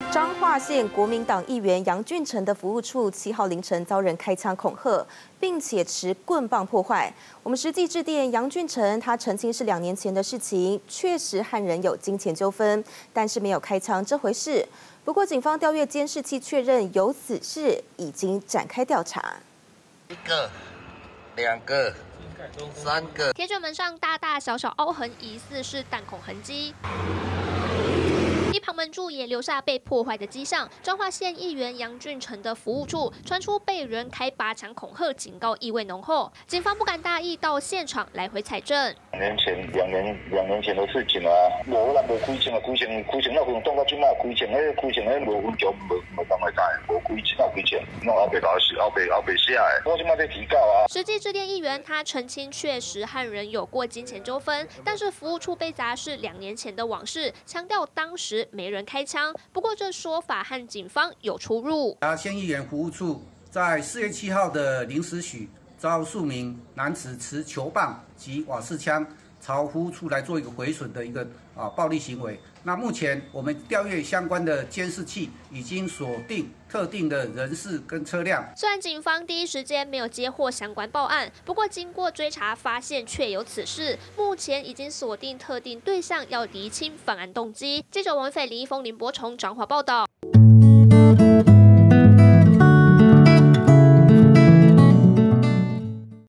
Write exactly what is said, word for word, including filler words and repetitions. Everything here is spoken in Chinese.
彰化县国民党议员杨俊成的服务处七号凌晨遭人开枪恐吓，并且持棍棒破坏。我们实际致电杨俊成，他澄清是两年前的事情，确实和人有金钱纠纷，但是没有开枪这回事。不过警方调阅监视器确认有此事，已经展开调查。 一个、两个、三个。 铁卷门上大大小小凹痕，疑似是弹孔痕迹。 一旁门柱也留下被破坏的迹象。彰化县议员杨俊成的服务处传出被人开八枪恐吓，警告意味浓厚。警方不敢大意，到现场来回采证。 两年前，两年两年前的事情啊，无咱无开枪啊，开枪开枪那分动到即马开枪，迄开枪迄无分条无无当来带，无开枪啊开枪，弄后白搞死，后白后白写的，我即马在提告啊。 实际致电议员，他澄清确实和人有过金钱纠纷，但是服务处被砸是两年前的往事，强调当时 没人开枪，不过这说法和警方有出入。 啊，县议员服务处在四月七号的零时许，遭数名男子持球棒及瓦斯枪朝服务处来做一个毁损的一个啊暴力行为。那目前我们调阅相关的监视器，已经锁定特定的人士跟车辆。 虽然警方第一时间没有接获相关报案，不过经过追查发现确有此事，目前已经锁定特定对象，要厘清犯案动机。记者王伟斐、林一峰、林柏崇彰化报道。